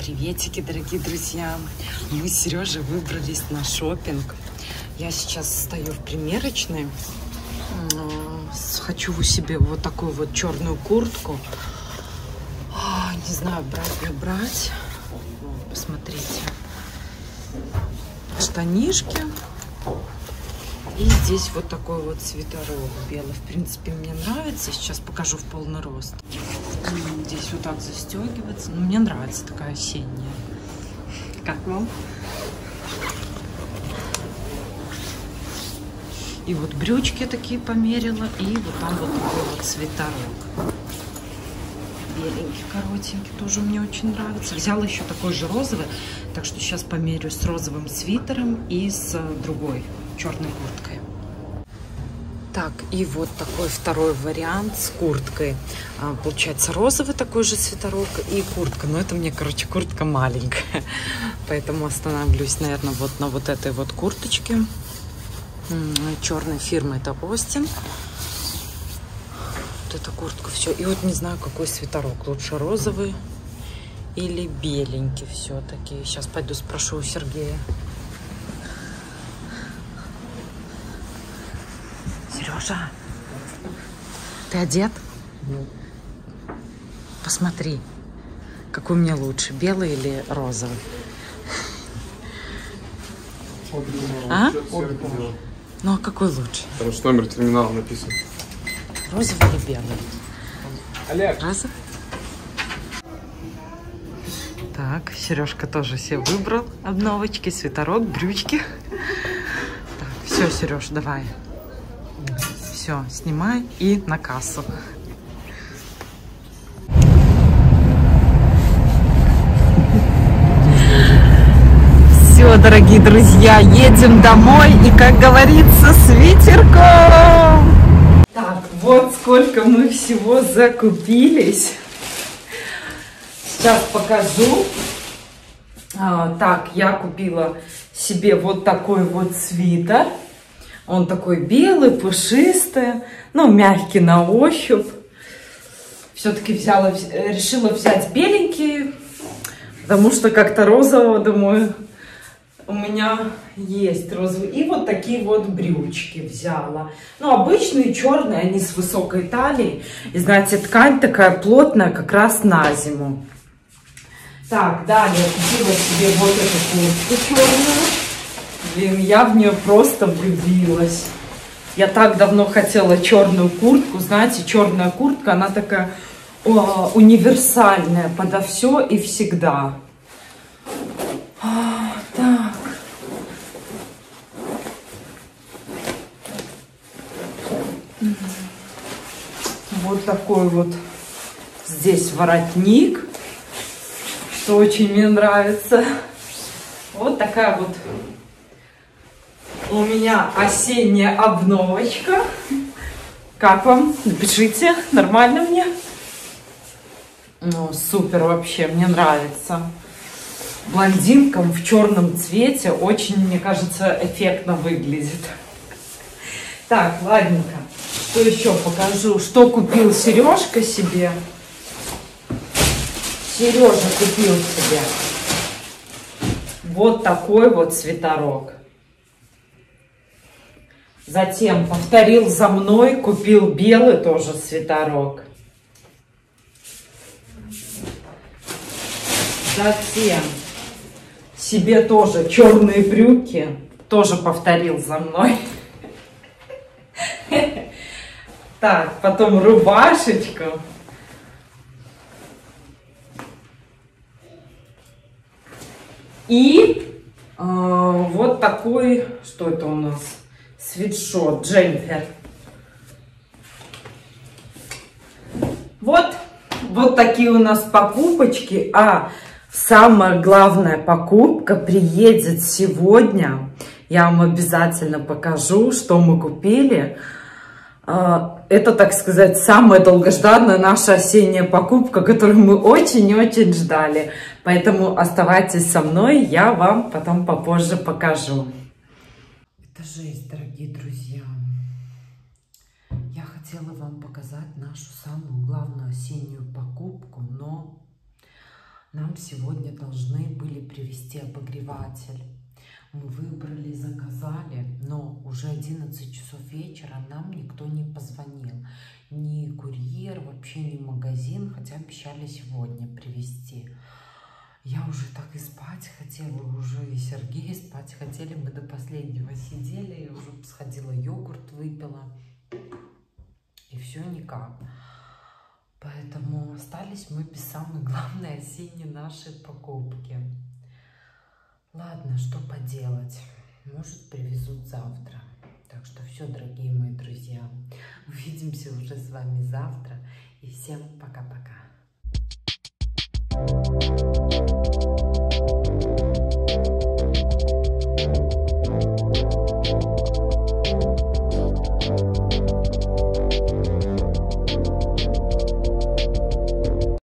Приветики, дорогие друзья! Мы с Сережей выбрались на шопинг. Я сейчас стою в примерочной. Хочу себе вот такую вот черную куртку. Не знаю, брать не брать. Посмотрите. Штанишки. И здесь вот такой вот свитерок белый. В принципе, мне нравится. Сейчас покажу в полный рост. Здесь вот так застегивается. Но мне нравится такая осенняя. Как вам? И вот брючки такие померила. И вот там вот такой вот свитерок. Беленький, коротенький. Тоже мне очень нравится. Взяла еще такой же розовый. Так что сейчас померю с розовым свитером и с другой черной курткой. Так, и вот такой второй вариант с курткой. Получается розовый такой же свитерок и куртка. Но это мне, короче, куртка маленькая. Поэтому остановлюсь, наверное, вот на вот этой вот курточке. Черной фирмы, это Остин. Вот эта куртка, все. И вот не знаю, какой свитерок. Лучше розовый или беленький все-таки. Сейчас пойду спрошу у Сергея. Сережа, ты одет? Нет. Посмотри, какой мне лучше, белый или розовый? А? Ну а какой лучше? Потому что номер терминала написан. Розовый или белый? Олег. Розовый? Так, Сережка тоже себе выбрал обновочки, свитерок, брючки. Так, все, Сереж, давай. Все, снимай и на кассу. Все, дорогие друзья, едем домой и, как говорится, с ветерком. Так, вот сколько мы всего закупились. Сейчас покажу. Так, я купила себе вот такой вот свитер. Он такой белый, пушистый, ну, мягкий на ощупь. Все-таки решила взять беленький, потому что как-то розового, думаю, у меня есть розовый. И вот такие вот брючки взяла. Ну, обычные черные, они с высокой талией. И, знаете, ткань такая плотная, как раз на зиму. Так, далее купила себе вот эту куртку черную. Блин, я в нее просто влюбилась. Я так давно хотела черную куртку. Знаете, черная куртка, она такая универсальная подо все и всегда. Так. Вот такой вот здесь воротник, что очень мне нравится. Вот такая вот у меня осенняя обновочка. Как вам? Напишите, нормально мне? Ну, супер вообще, мне нравится. Блондинкам в черном цвете очень, мне кажется, эффектно выглядит. Так, ладненько. Что еще покажу? Что купил Сережка себе? Сережа купил себе вот такой вот свитерок. Затем повторил за мной, купил белый тоже свитерок. Затем себе тоже черные брюки, тоже повторил за мной. Так, потом рубашечку. И вот такой, что это у нас? Свитшот, джемпер. Вот такие у нас покупочки. А самая главная покупка приедет сегодня. Я вам обязательно покажу, что мы купили. Это, так сказать, самая долгожданная наша осенняя покупка, которую мы очень и очень ждали. Поэтому оставайтесь со мной, я вам потом попозже покажу. Это жесть, дорогие друзья. Я хотела вам показать нашу самую главную осеннюю покупку, но Нам сегодня должны были привезти обогреватель. Мы выбрали, заказали, но уже 11 часов вечера, нам никто не позвонил. Ни курьер, вообще ни магазин, хотя обещали сегодня привезти. Я уже так и спать хотела, уже и Сергей спать хотели. Мы до последнего сидели, я уже сходила, йогурт выпила. И все никак. Поэтому остались мы без самой главной осенней нашей покупки. Ладно, что поделать. Может, привезут завтра. Так что все, дорогие мои друзья. Увидимся уже с вами завтра. И всем пока-пока.